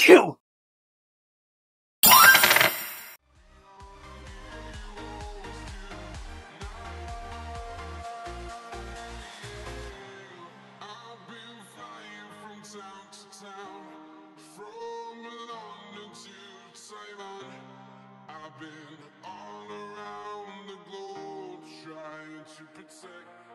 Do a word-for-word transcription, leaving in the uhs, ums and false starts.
you! I've been flying from town to town, from London to Taiwan. I've been all around the globe trying to protect